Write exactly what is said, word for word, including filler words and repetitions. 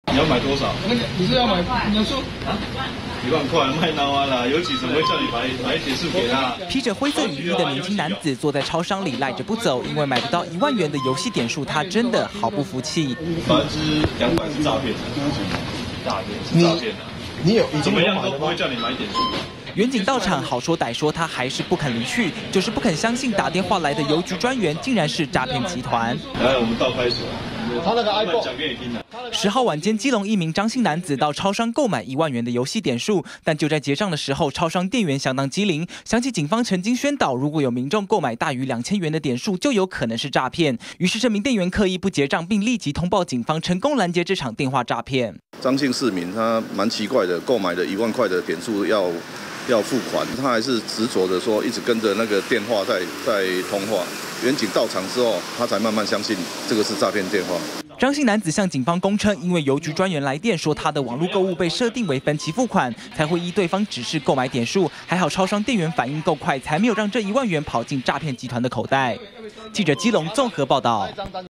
你要买多少？ 那个你是要买年数啊？一万块卖孬啊啦！尤其怎么会叫你买买点数给他？ 披着灰色雨衣的年轻男子坐在超商里赖着不走，因为买不到一万元的游戏点数，他真的毫不服气。 百分之两百是诈骗的，诈骗是诈骗的。 你有已怎么经有买了吗样都不会？叫你买点数。 远警到场，好说歹说，他还是不肯离去，就是不肯相信打电话来的邮局专员竟然是诈骗集团。 来，我们倒开锁。 他那个 iPhone 讲给你听的。 十号晚间，基隆一名张姓男子到超商购买一万元的游戏点数，但就在结账的时候，超商店员相当机灵，想起警方曾经宣导，如果有民众购买大于两千元的点数，就有可能是诈骗。于是这名店员刻意不结账，并立即通报警方，成功拦截这场电话诈骗。 张姓市民他蛮奇怪的，购买了一万块的点数要要付款，他还是执着的说一直跟着那个电话在在通话。远警到场之后，他才慢慢相信这个是诈骗电话。 张姓男子向警方供称，因为邮局专员来电说他的网络购物被设定为分期付款，才会依对方指示购买点数。还好超商店员反应够快，才没有让这一万元跑进诈骗集团的口袋。记者基隆综合报道。